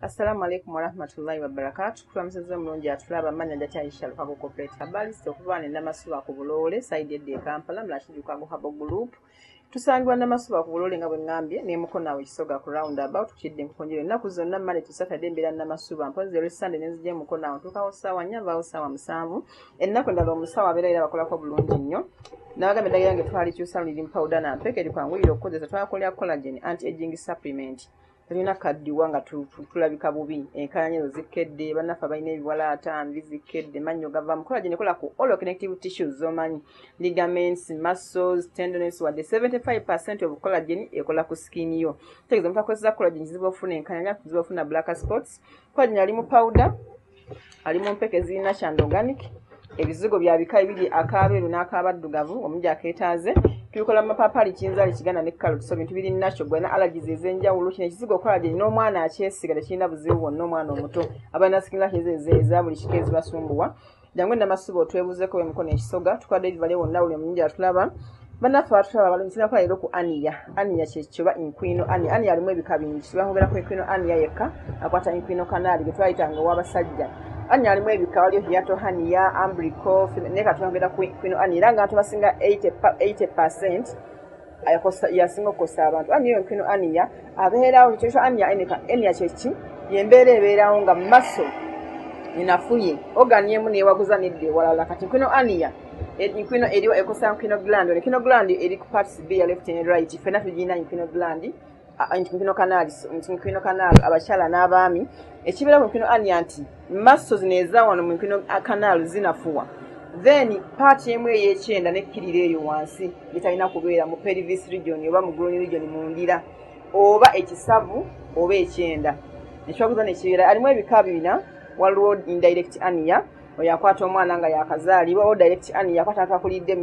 Assalamu alaikum warahmatullahi wabarakatuh. Kulamusiza mulungi atulaba manya Aisha Lukago Corporate Herbalist okuvana namasuba ku Bulole side de Kampala mlashi Lukago Habo Group. Tusangibwa namasuba ku Bulole nga bwe ngambye ne mukonawe kisoga ku roundabout kidde nkonjere naku zonna Monday to Saturday mbera namasuba mpoze le Sunday nenzije mukonawe tukawo sawa nyava sawa musanvu ennaku ndalo omusawa abera era bakola ko bulungi nnyo. Nawagambe daga yange twali kyusalira powder na mpeke eri kwangulira okukozesa twakolera collagen anti-aging supplement. Tulina kaddiwa nga tulabika bubi enkayanyezo zikedde banafa balina ebiwalaata bizikedde mannyo gava mukola gye nekola ku all connective tissues zomanyi ligaments muscles tendons wadde 75% of collagen ekola ku skin yo tegeza mutakozesa collagen ziba ofuna enkanyanya ziba ofuna black spots collagen ali mu powder ali mu mpeke zirina shand organic ebizigo bya bika ebiri akabeeru n'akabaddugavu omungi akeetaaze tulikola mapapali kinzali kigana ne carrot so bintu biri nacho gwena allergies ezenjawulo kino kizigo kola gye n'omwana akyesiga tekirina buzibu bwonna omwana omuto abana skin rashes eza buli kikeezi basumbuwa jangwe namasuba otwebuzeeko emukono ekisoga tukwadde vale wonna buli omungi atulaba banafa atulaba balumikira kwa leero ku ania kyekyoba inquino ania alimu ebika bingi kibahobera ku inquino ania yekka akwata inquino canali getwayitanga ow'abasajja ania alimu ebika waliyo hiato hania ambrico ne katwongera ku inquino ania era nga tubasinga 80% yasinga okukosa abantu ania inquino ania abeerawo kyekyo ania kyeki yembeera ebeerawo nga maso inafuye oganiemu newaguza nedde walala kati inquino ania inquino eriwa ekosa inquino gland inquino gland eri ku parts B ya left and right fena tujina inquino gland inquino canal abachala n'abaami ekibera ku inquino ania nti maso zineza wano mu inquino canal zinafuwa then part emu eyekyenda nekkirira eyo wansi bitalina kubeera mu pelvis region oba mu groin region mundira oba ekisavu oba ekyenda ekyokuza nekibeera alimu ebika bina waliwo indirect ania oyakwata omwana nga yakazaalibwa o direct ania yakwata atakulidde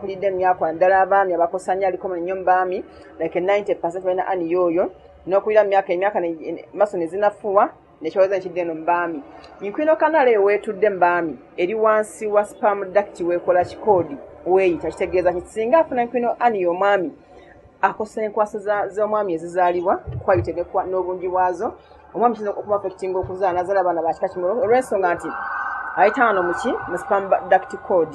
myako ndala abaami abakosanya aliko nnyo mbaami like 90% balina ania oyo n'okulira emyaka maso nezinafuwa nekyoweza nkidde no mbaami inquino canal ewetudde mbaami eri wansi wa sperm duct wekola kikoodi weyita kitegeeza kisinga afuna inquino ania omwami akosa enkwasa z'omwami ezizaalibwa kwayitegekwa n'obungi bwazo omwami kiza okuba affecting okuzaala nazaala abaana bakika kimu olw'ensonga nti ayitaano muki mu sperm duct code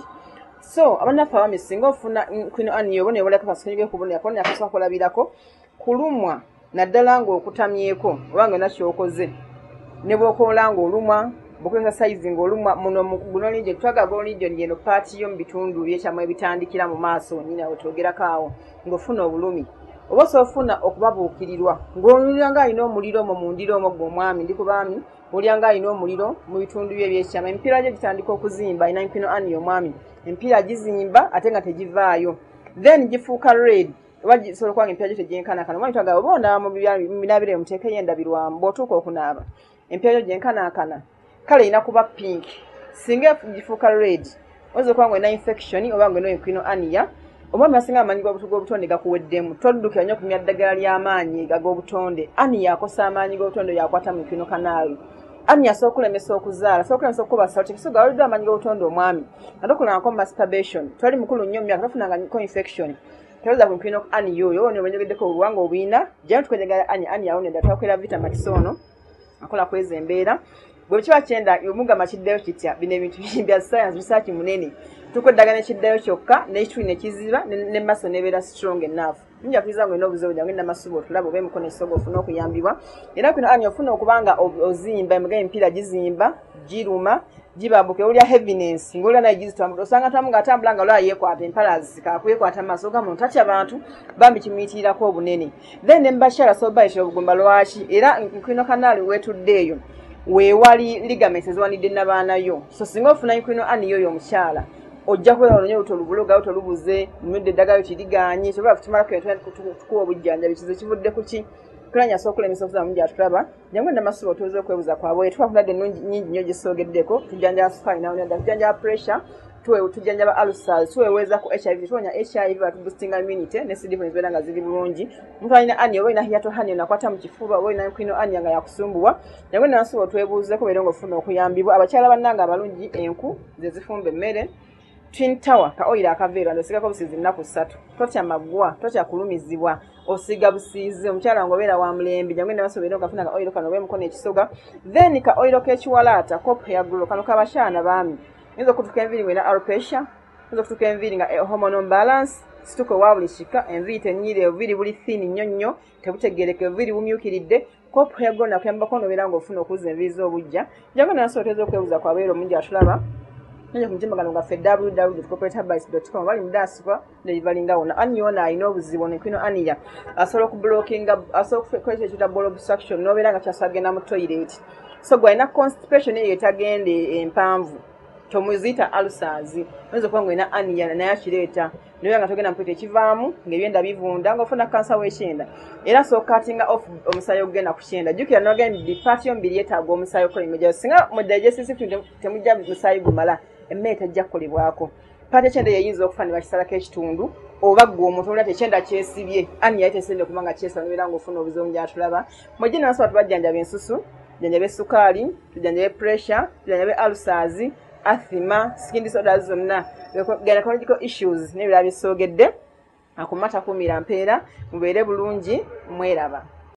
so abanafa abami singa ofuna inquino ania obone eboleka kasonyige kubona yakona yakaswa kolabirako kulumwa naddala ng'okutamyeko obanga nakyokoze ne bwokola ng'olumwa bukwesa size ng'olumwa muno guno linje twaga golinje ngeno party yo mbitundu byekyamwe bitandikira mu maaso nyina otogerako awo ng'ofuna obulumi oba sofuna okubabuukirirwa ng'olulanga alina omuliro mu mundiro omwo gw'omwami ndi kubaami olyanga alina omuliro mu bitundu bye byekyama empiira gye gitandika okuzimba alina inquino ania omwami empiira gizimba ate nga tegivaayo then gifuuka red oba gisobola okuba nga empiira gyo tegyenkanakana omwami twagala oba onaaba mu binabire muteekeyo endabirwamu bw'otuuka okunaaba empiira gyo gyenkanakana kale ina kuba pink singa gifuuka red oyinza okuba nga olina infection oba nga olina inquino ania omwami asinga amaanyi g'obutonde gakuweddemu toddukira nnyo kumya ddagala ly'amaanyi ag'obutonde ania akosa amaanyi g'obutonde yakwata mu inquino canal ania asobola okulemesa okuzaala asobola okulemesa okuba sawo tekisoga waliddwa amaanyi g'obutonde omwami ate okulangako masturbation twali mukulu nnyo myaka tofunangako infection teoza ku inquino ania oyo one obanyogeddeko oluwanga obuyina gyano tukwenjagala ania awonedda twakolera vitamix ono akola kweza embeera bwe kiba kyenda omugamba kiddayo kitya bino ebintu bya science research munene tukweddaga nekiddayo kyokka n'ekituli ne kiziba ne maso nebeera strong enough nja kuiza ngo inobuzebu jange namasubo tulabo be mukono esogo ofuna okuyambibwa era kuno ania ofuna okubanga ozimba emige empira gizimba giruma gibabuke olya heaviness ngolya nayo gizitambula osanga tamunga atambula nga lwa yekwata empala zikakuyekwata amaso gamuntu tatya abantu bambi kimuyitirirako obunene then embashala soba ekyo obugumba lwaki era inquino canal wetuddeeyo weewali ligaments eziwanidde n'abaanayo so singa ofuna inquino ania oyo omukyala ojja kubeera olonye olutolubuloga otolubuze mmudde eddagala kiriganye kyoba tumalako tukuwa obujjanjabi kizo kivudde kuki tulanya asobola okulemesa okuza mungi atulaba jangu namasuba otuweza okwebuza kwabwe twafudadde nyingi nnyo gisoogeddeko tujjanjaba sukaali nawonadda tujjanjaba pressure tujjanjaba ulcers tuweweeza ku hiv tuwonya hiv batuboostinga immunity ne cdv zibeera nga ziri bulungi omuntu alina ania oba olina hiato hania nakwata mu kifuba oba olina inquino ania nga yakusumbuwa jangu namasuba otwebuuzeko beera ng'ofuna okuyambibwa abakyala bannanga abalungi enku ze zifumba emmere Twin Tower ka oil akaveera ndosigako busizi nnaku 3 totya magwa totya kulumizibwa osiga busizi omukyala ngobeera wa mulembe jangu nabasobera okafuna ka oil kano bemukono ekisoga then ka oil k'ekiwalaata kopu ya gulo kano kabakyana baami yinza okutuuka enviiri ng'erina alopecia yinza okutuuka enviiri nga hormonal balance situko wa buli kika enviiri tenyire obuviri buli thin nnyo tebutegereke obuviri bumyukiridde kopu ya gulo nakuyambako nobeera ng'ofuna okuza enviiri z'obujja jangu nabasoboteza okwebuuza kwabeera omungi atulaba nje kumutimbagano ngaffe www.corporateherbalists.com bali mudasipa delivaringa wona anyona alina obuzibu nekwino aniya asobola okublockinga asobola okukweta ekita ball obstruction nobeera nga kyasagenda mu toilet so gwalina constipation eyo etagende empanvu tomuzita ulcers oyinza okuba ng'olina aniya naye akireeta nobeera nga togenda mpweta ekivaamu ng'ebyenda bivunda ng'ofuna kansa w'ekyenda era asobola cuttinga off omusaayi ogenda ku kyenda jjukira nogenda paati yombiri yeetaaga omusaayi okola emijja singa mu digestive system temujja musaayi gumala emmere tajja kukolebwako paati ekyenda yeyinza okufa ne bakisalako ekitundu oba gwe omuntu olina tekyenda kyesibye aniya tesende okuba nga kyesaba nobeera ng'ofuna obuzibu gyatulaba mwejje nabasobola tubajjanjaba ensusu tujjanjabe sukaali tujjanjabe pressure tujjanjabe ulcers asthma skin disorders zonna gynecological issues n'ebirala bisoogedde akumata kumira mpeera mubeere bulungi mweraba